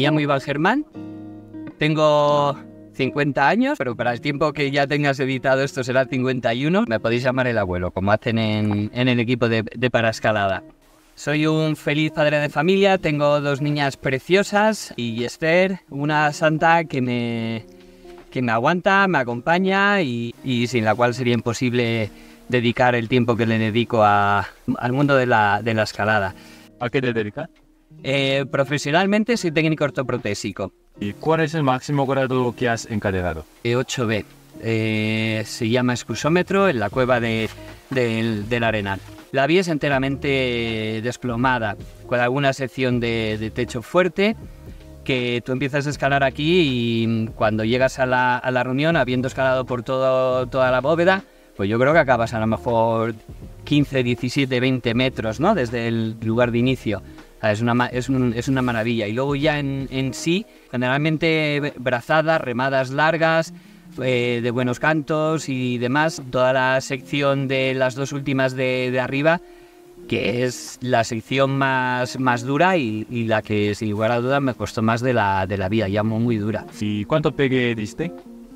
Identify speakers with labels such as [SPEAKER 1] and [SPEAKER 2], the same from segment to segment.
[SPEAKER 1] llamo Iván Germán, tengo 50 años, pero para el tiempo que ya tengas editado esto será 51. Me podéis llamar el abuelo, como hacen en el equipo de paraescalada. Soy un feliz padre de familia, tengo 2 niñas preciosas y Esther, una santa que me aguanta, me acompaña y sin la cual sería imposible dedicar el tiempo que le dedico al mundo de la escalada.
[SPEAKER 2] ¿A qué te dedicas?
[SPEAKER 1] Profesionalmente soy técnico ortoprotésico.
[SPEAKER 2] ¿Y cuál es el máximo grado que has encadenado?
[SPEAKER 1] 8B. Se llama expulsómetro en la cueva del Arenal. La vía es enteramente desplomada, con alguna sección de techo fuerte, que tú empiezas a escalar aquí y cuando llegas a la reunión, habiendo escalado por toda la bóveda, pues yo creo que acabas a lo mejor 15, 17, 20 metros, ¿no? Desde el lugar de inicio. Es una maravilla. Y luego ya en sí, generalmente brazadas, remadas largas, de buenos cantos y demás. Toda la sección de las 2 últimas de arriba, que es la sección más dura y la que sin lugar a dudas me costó más de la vía, ya muy dura.
[SPEAKER 2] ¿Y cuánto pegue diste?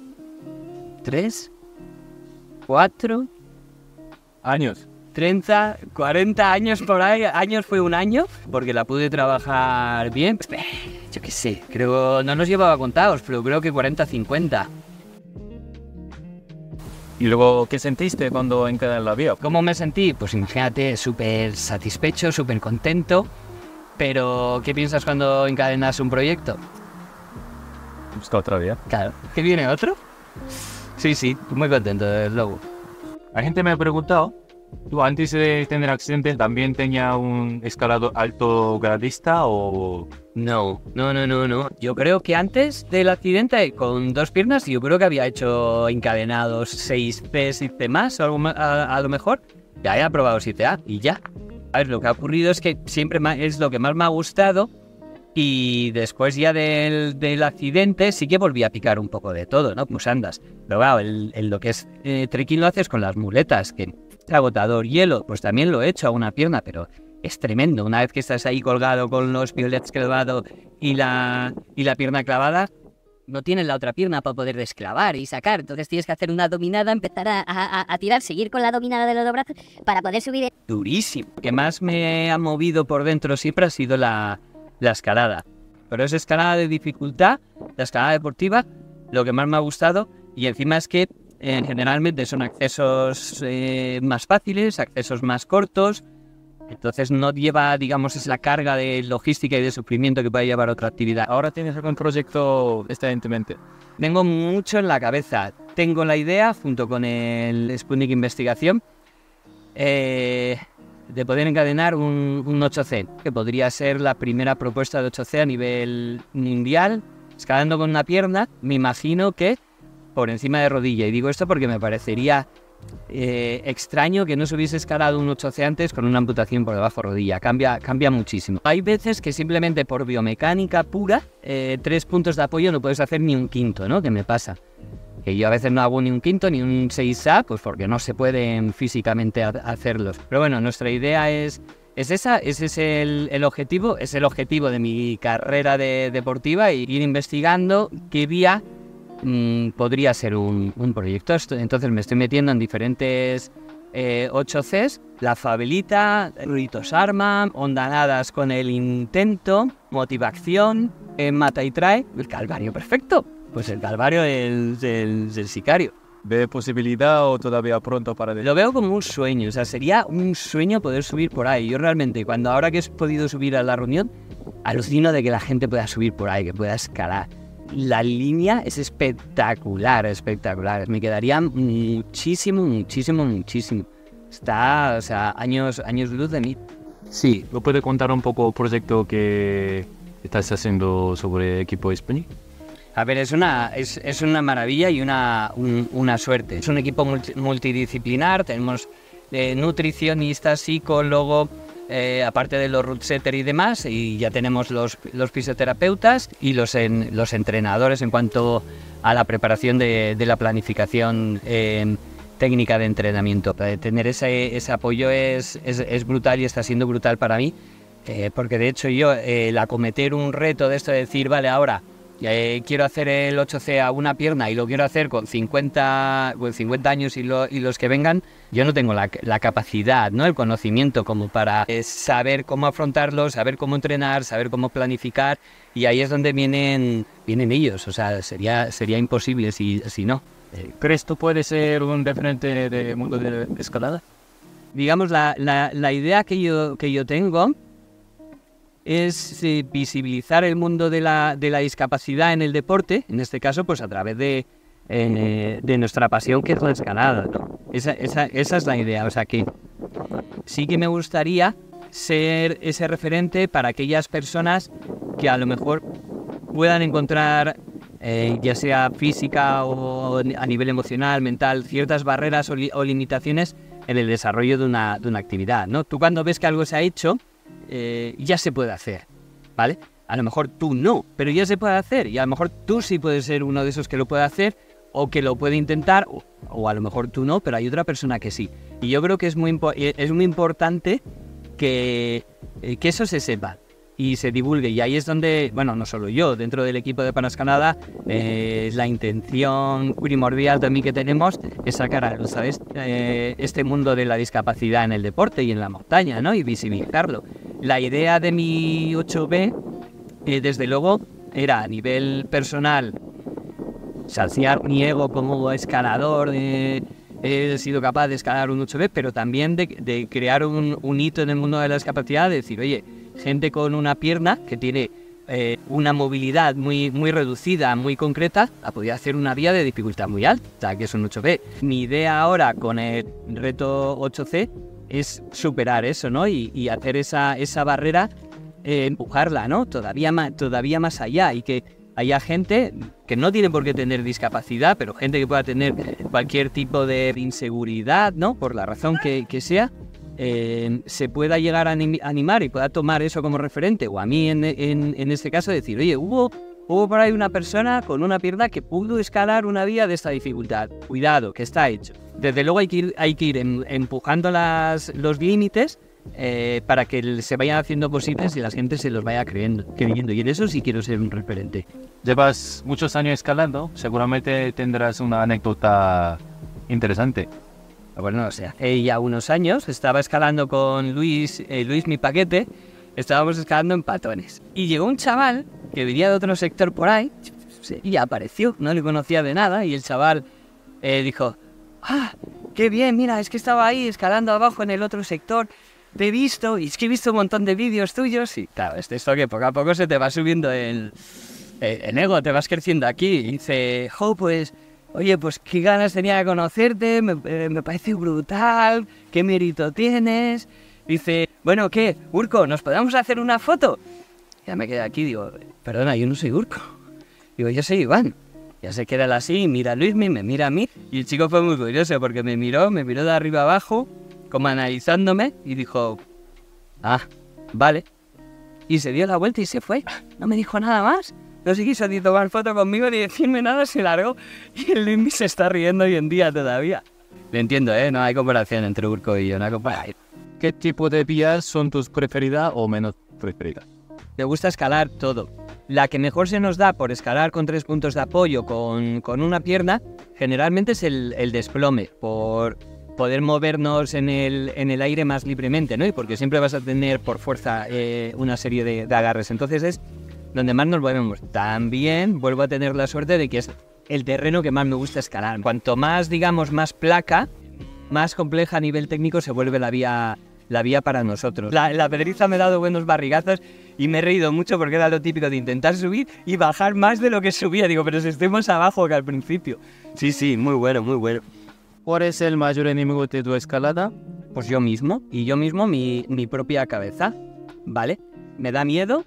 [SPEAKER 1] 3, 4...
[SPEAKER 2] ¿Años?
[SPEAKER 1] 30, 40 años por ahí. Años fue un año, porque la pude trabajar bien. Yo qué sé, creo, no nos llevaba contados, pero creo que 40, 50.
[SPEAKER 2] ¿Y luego qué sentiste cuando encadenaste la vía?
[SPEAKER 1] ¿Cómo me sentí? Pues imagínate, súper satisfecho, súper contento. Pero, ¿qué piensas cuando encadenas un proyecto?
[SPEAKER 2] Busca otra vía.
[SPEAKER 1] Claro. ¿Que viene otro? Sí, muy contento, desde luego.
[SPEAKER 2] La gente me ha preguntado, ¿tú antes de tener accidente también tenías un escalador alto gradista o...?
[SPEAKER 1] No. Yo creo que antes del accidente, con 2 piernas, yo creo que había hecho encadenados 6C, 6C más, o algo a lo mejor. Ya he probado 7A y ya. A ver, lo que ha ocurrido es que siempre es lo que más me ha gustado. Y después ya del accidente sí que volví a picar un poco de todo, ¿no? Pues andas. Pero claro, lo que es trekking lo haces con las muletas, que es agotador. Hielo, pues también lo he hecho a una pierna, pero es tremendo. Una vez que estás ahí colgado con los piolets clavados y la pierna clavada,
[SPEAKER 3] no tienes la otra pierna para poder desclavar y sacar. Entonces tienes que hacer una dominada, empezar a tirar, seguir con la dominada de los 2 brazos para poder subir.
[SPEAKER 1] Durísimo. Lo que más me ha movido por dentro siempre ha sido la escalada, pero es escalada de dificultad, la escalada deportiva, lo que más me ha gustado, y encima es que generalmente son accesos más fáciles, accesos más cortos, entonces no lleva, digamos, esa carga de logística y de sufrimiento que puede llevar otra actividad.
[SPEAKER 2] ¿Ahora tienes algún proyecto evidentemente?
[SPEAKER 1] Tengo mucho en la cabeza, tengo la idea, junto con el Sputnik Investigación, de poder encadenar un 8C, que podría ser la primera propuesta de 8C a nivel mundial, escalando con una pierna, me imagino que por encima de rodilla. Y digo esto porque me parecería extraño que no se hubiese escalado un 8C antes con una amputación por debajo de rodilla. Cambia muchísimo. Hay veces que simplemente por biomecánica pura, 3 puntos de apoyo no puedes hacer ni un quinto, ¿no? ¿Qué me pasa? Que yo a veces no hago ni un quinto ni un 6A, pues porque no se pueden físicamente hacerlos. Pero bueno, nuestra idea es esa, ese es el objetivo, es el objetivo de mi carrera deportiva, y ir investigando qué vía podría ser un proyecto. Entonces me estoy metiendo en diferentes 8Cs, la Fabelita, Ruitos Arma, Ondanadas con el Intento, Motivación, Mata y Trae, el Calvario perfecto. Pues el Calvario es el sicario.
[SPEAKER 2] ¿Ve posibilidad o todavía pronto para...?
[SPEAKER 1] Lo veo como un sueño, o sea, sería un sueño poder subir por ahí. Yo realmente, ahora que he podido subir a la reunión, alucino de que la gente pueda subir por ahí, que pueda escalar. La línea es espectacular. Me quedaría muchísimo. Está, o sea, años luz de mí.
[SPEAKER 2] Sí. ¿Me puede contar un poco el proyecto que estás haciendo sobre equipo Sputnik?
[SPEAKER 1] A ver, es una maravilla y una suerte. Es un equipo multidisciplinar, tenemos nutricionistas, psicólogo, aparte de los root setter y demás, y ya tenemos los fisioterapeutas y los entrenadores en cuanto a la preparación de la planificación técnica de entrenamiento. Tener ese apoyo es brutal y está siendo brutal para mí. Porque de hecho yo, el acometer un reto de esto de decir, vale, ahora quiero hacer el 8C a una pierna y lo quiero hacer con 50 años y los que vengan, yo no tengo la capacidad, ¿no? El conocimiento como para saber cómo afrontarlo, saber cómo entrenar, saber cómo planificar, y ahí es donde vienen ellos. O sea, sería imposible si no.
[SPEAKER 2] ¿Crees tú puede ser un referente del mundo de la escalada?
[SPEAKER 1] Digamos, la idea que yo tengo es visibilizar el mundo de la discapacidad en el deporte, en este caso pues a través de nuestra pasión, que es la escalada, ¿no? Esa es la idea. O sea que sí que me gustaría ser ese referente para aquellas personas que a lo mejor puedan encontrar, ya sea física o a nivel emocional, mental, ciertas barreras o limitaciones en el desarrollo de una actividad, ¿no? Tú cuando ves que algo se ha hecho, ya se puede hacer, ¿vale? A lo mejor tú no, pero ya se puede hacer, y a lo mejor tú sí puedes ser uno de esos que lo puede hacer o que lo puede intentar, o a lo mejor tú no, pero hay otra persona que sí. Y yo creo que es muy importante que eso se sepa y se divulgue, y ahí es donde, bueno, no solo yo, dentro del equipo de Panascanada, la intención primordial también que tenemos es sacar a luz, ¿sabes? Este mundo de la discapacidad en el deporte y en la montaña, ¿no? Y visibilizarlo. La idea de mi 8B, desde luego, era a nivel personal saciar mi ego como escalador, he sido capaz de escalar un 8B, pero también de crear un hito en el mundo de la discapacidad, de decir, oye, gente con una pierna que tiene una movilidad muy reducida, muy concreta, la podía hacer una vía de dificultad muy alta, que es un 8B. Mi idea ahora con el reto 8C es superar eso, ¿no? Y hacer esa barrera, empujarla, ¿no? Todavía más allá, y que haya gente que no tiene por qué tener discapacidad, pero gente que pueda tener cualquier tipo de inseguridad, ¿no? Por la razón que sea, se pueda llegar a animar y pueda tomar eso como referente, o a mí en este caso decir, oye, hubo por ahí una persona con una pierna que pudo escalar una vía de esta dificultad. Cuidado, que está hecho. Desde luego hay que ir empujando los límites para que se vayan haciendo posibles y la gente se los vaya creyendo. Y en eso sí quiero ser un referente.
[SPEAKER 2] Llevas muchos años escalando, seguramente tendrás una anécdota interesante.
[SPEAKER 1] Bueno, o sea, hace ya unos años estaba escalando con Luis, mi paquete, estábamos escalando en Patones. Y llegó un chaval que venía de otro sector por ahí y apareció, no le conocía de nada, y el chaval dijo, ¡ah, qué bien! Mira, es que estaba ahí escalando abajo en el otro sector, te he visto, y es que he visto un montón de vídeos tuyos, y claro, esto que poco a poco se te va subiendo el ego, te vas creciendo aquí, y dice, pues... Oye, pues qué ganas tenía de conocerte, me parece brutal, qué mérito tienes. Dice, bueno, ¿qué? Urco, ¿nos podemos hacer una foto? Ya me quedé aquí, digo, perdona, yo no soy Urco. Digo, yo soy Iván. Ya se queda él así, mira a Luismi, me mira a mí. Y el chico fue muy curioso porque me miró de arriba abajo, como analizándome, y dijo, ah, vale. Y se dio la vuelta y se fue. No me dijo nada más. No se quiso ni tomar foto conmigo ni decirme nada, se largó. Y el Luismi se está riendo hoy en día todavía. Lo entiendo, no hay comparación entre Urco y yo, no hay comparación.
[SPEAKER 2] ¿Qué tipo de vías son tus preferidas o menos preferidas?
[SPEAKER 1] Me gusta escalar todo. La que mejor se nos da por escalar con 3 puntos de apoyo con una pierna, generalmente es el desplome, por poder movernos en el aire más libremente, ¿no? Y porque siempre vas a tener por fuerza una serie de agarres. Entonces es donde más nos movemos. También vuelvo a tener la suerte de que es el terreno que más me gusta escalar. Cuanto más, digamos, más placa, más compleja a nivel técnico se vuelve la vía para nosotros. La pedriza me ha dado buenos barrigazos y me he reído mucho porque era lo típico de intentar subir y bajar más de lo que subía. Digo, pero si estoy más abajo que al principio. Sí, muy bueno, muy bueno.
[SPEAKER 2] ¿Cuál es el mayor enemigo de tu escalada?
[SPEAKER 1] Pues yo mismo, y yo mismo mi propia cabeza, ¿vale? Me da miedo.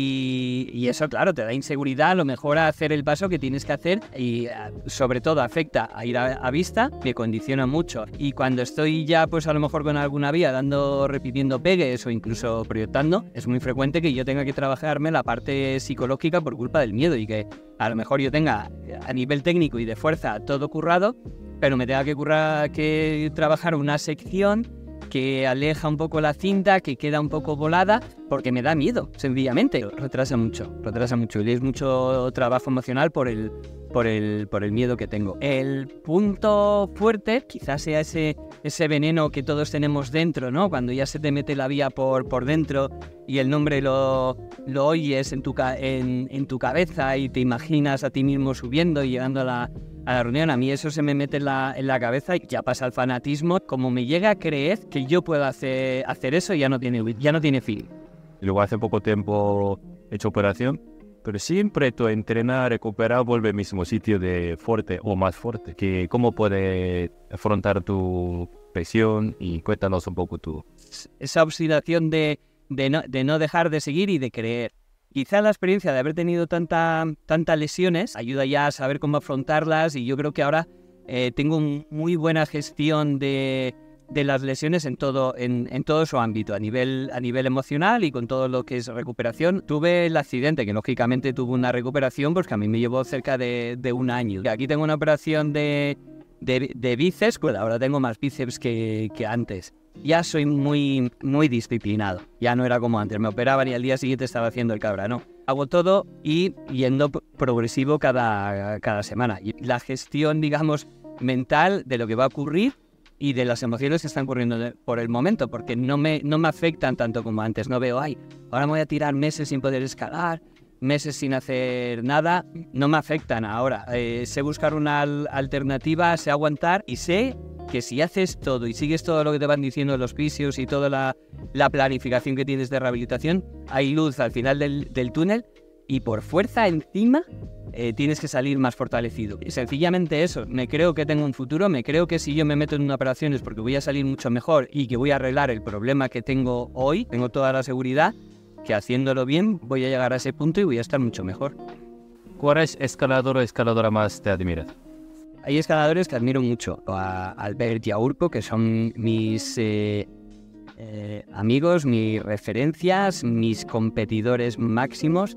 [SPEAKER 1] Y eso, claro, te da inseguridad, a lo mejor a hacer el paso que tienes que hacer, y sobre todo afecta a ir a vista, me condiciona mucho. Y cuando estoy ya, pues a lo mejor con alguna vía repitiendo pegues o incluso proyectando, es muy frecuente que yo tenga que trabajarme la parte psicológica por culpa del miedo, y que a lo mejor yo tenga a nivel técnico y de fuerza todo currado, pero me tenga que trabajar una sección que aleja un poco la cinta, que queda un poco volada, porque me da miedo, sencillamente. Retrasa mucho. Y es mucho trabajo emocional por el miedo que tengo. El punto fuerte quizás sea ese veneno que todos tenemos dentro, ¿no? Cuando ya se te mete la vía por dentro y el nombre lo oyes en tu cabeza y te imaginas a ti mismo subiendo y llegando a la reunión. A mí eso se me mete en la cabeza y ya pasa el fanatismo. Como me llega a creer que yo puedo hacer eso, ya no tiene fin.
[SPEAKER 2] Y luego hace poco tiempo he hecho operación, pero siempre tu entrenar, recuperar, vuelve al mismo sitio de fuerte o más fuerte. ¿Cómo puedes afrontar tu presión? Y cuéntanos un poco tú.
[SPEAKER 1] Esa obstinación de no dejar de seguir y de creer. Quizá la experiencia de haber tenido tantas lesiones ayuda ya a saber cómo afrontarlas, y yo creo que ahora tengo muy buena gestión de las lesiones en todo su ámbito, a nivel emocional y con todo lo que es recuperación. Tuve el accidente, que lógicamente tuvo una recuperación, pues que a mí me llevó cerca de 1 año. Aquí tengo una operación de bíceps, pues ahora tengo más bíceps que antes. Ya soy muy disciplinado, ya no era como antes, me operaban y al día siguiente estaba haciendo el cabra, no. Hago todo y yendo progresivo cada semana. Y la gestión, digamos, mental de lo que va a ocurrir y de las emociones que están ocurriendo por el momento, porque no me afectan tanto como antes. No veo, ahora me voy a tirar meses sin poder escalar, meses sin hacer nada. No me afectan ahora. Sé buscar una alternativa, sé aguantar y sé que si haces todo y sigues todo lo que te van diciendo los fisios y toda la planificación que tienes de rehabilitación, hay luz al final del túnel, y por fuerza encima tienes que salir más fortalecido. Y sencillamente eso, me creo que tengo un futuro, me creo que si yo me meto en una operación es porque voy a salir mucho mejor y que voy a arreglar el problema que tengo hoy. Tengo toda la seguridad que haciéndolo bien voy a llegar a ese punto y voy a estar mucho mejor.
[SPEAKER 2] ¿Cuál es escalador o escaladora más te admiras?
[SPEAKER 1] Hay escaladores que admiro mucho, a Albert y a Urco, que son mis amigos, mis referencias, mis competidores máximos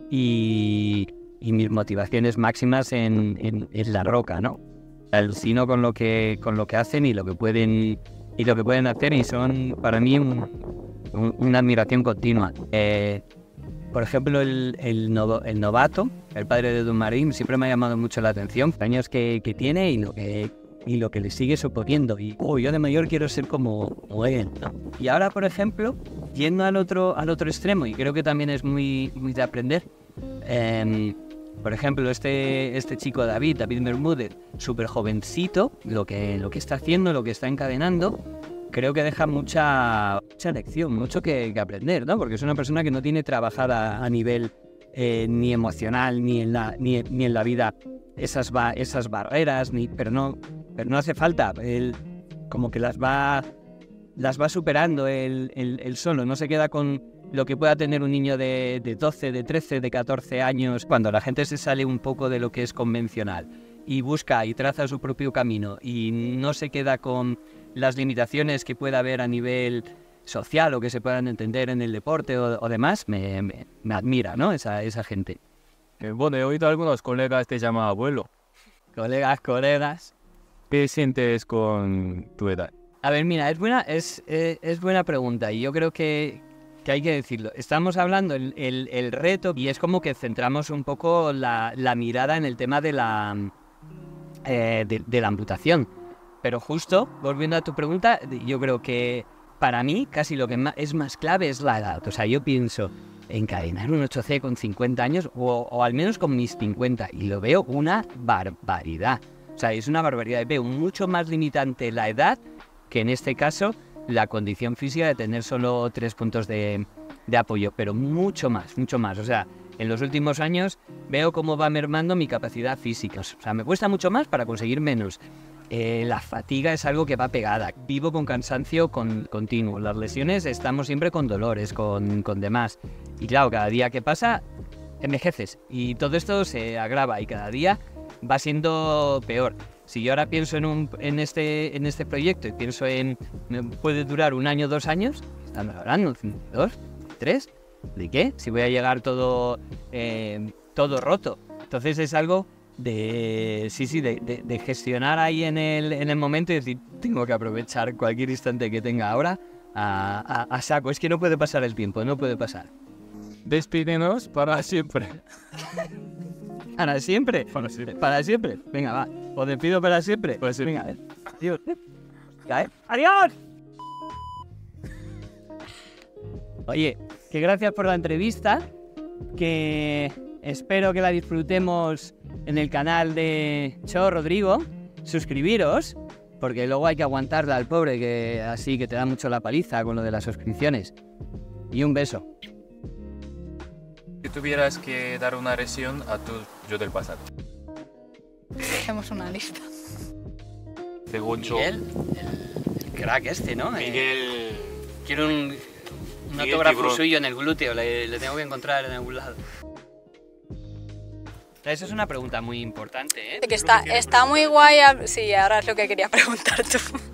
[SPEAKER 1] y mis motivaciones máximas en la roca, ¿no? Alucino con lo que hacen y lo que pueden hacer, y son para mí una admiración continua. Por ejemplo, el novato, el padre de Dumarín, siempre me ha llamado mucho la atención, los años que tiene y lo que le sigue suponiendo. Y yo de mayor quiero ser como él, ¿no? Y ahora, por ejemplo, yendo al otro extremo, y creo que también es muy de aprender, por ejemplo, este chico David Bermúdez, súper jovencito, lo que está haciendo, lo que está encadenando, creo que deja mucha lección, mucho que aprender, ¿no? Porque es una persona que no tiene trabajada a nivel ni emocional ni en la vida esas barreras, pero no hace falta. Él como que las va superando él solo, no se queda con lo que pueda tener un niño de 12, de 13, de 14 años. Cuando la gente se sale un poco de lo que es convencional y busca y traza su propio camino y no se queda con las limitaciones que pueda haber a nivel social o que se puedan entender en el deporte o demás, me admira, ¿no? Esa gente.
[SPEAKER 2] Bueno, he oído a algunos colegas te llaman abuelo.
[SPEAKER 1] Colegas.
[SPEAKER 2] ¿Qué sientes con tu edad?
[SPEAKER 1] A ver, mira, es buena pregunta, y yo creo que hay que decirlo. Estamos hablando el reto, y es como que centramos un poco la mirada en el tema de la amputación. Pero justo, volviendo a tu pregunta, yo creo que para mí casi lo que es más clave es la edad. O sea, yo pienso encadenar un 8C con 50 años o al menos con mis 50, y lo veo una barbaridad. O sea, es una barbaridad. Veo mucho más limitante la edad que en este caso la condición física de tener solo 3 puntos de apoyo, pero mucho más. O sea, en los últimos años veo cómo va mermando mi capacidad física. O sea, me cuesta mucho más para conseguir menos. La fatiga es algo que va pegada. Vivo con cansancio continuo. Las lesiones estamos siempre con dolores, con demás. Y claro, cada día que pasa, envejeces. Y todo esto se agrava y cada día va siendo peor. Si yo ahora pienso en este proyecto y pienso puede durar 1 año, 2 años, estamos hablando, 2, 3, ¿de qué? Si voy a llegar todo roto. Entonces es algo de gestionar ahí en el momento y decir, tengo que aprovechar cualquier instante que tenga ahora a saco. Es que no puede pasar el tiempo, no puede pasar.
[SPEAKER 2] Despídenos para siempre.
[SPEAKER 1] ¿Para siempre?
[SPEAKER 2] Para siempre.
[SPEAKER 1] Para siempre. Venga, va. Os despido para siempre.
[SPEAKER 2] Para siempre.
[SPEAKER 1] Venga, adiós. Venga, ¡adiós! Oye, que gracias por la entrevista, que espero que la disfrutemos en el canal de Cho Rodrigo. Suscribiros, porque luego hay que aguantarle al pobre, que así que te da mucho la paliza con lo de las suscripciones. Y un beso.
[SPEAKER 2] Si tuvieras que dar una lesión a tu yo del pasado.
[SPEAKER 4] Hacemos una lista.
[SPEAKER 2] Según Cho.
[SPEAKER 1] Miguel, el crack este, ¿no?
[SPEAKER 2] Miguel.
[SPEAKER 1] Quiero un
[SPEAKER 2] Miguel
[SPEAKER 1] autógrafo
[SPEAKER 2] Tiburón.
[SPEAKER 1] suyo en el glúteo, le tengo que encontrar en algún lado. Esa es una pregunta muy importante, ¿eh?
[SPEAKER 4] Que está muy guay. Sí, ahora es lo que quería preguntar tú.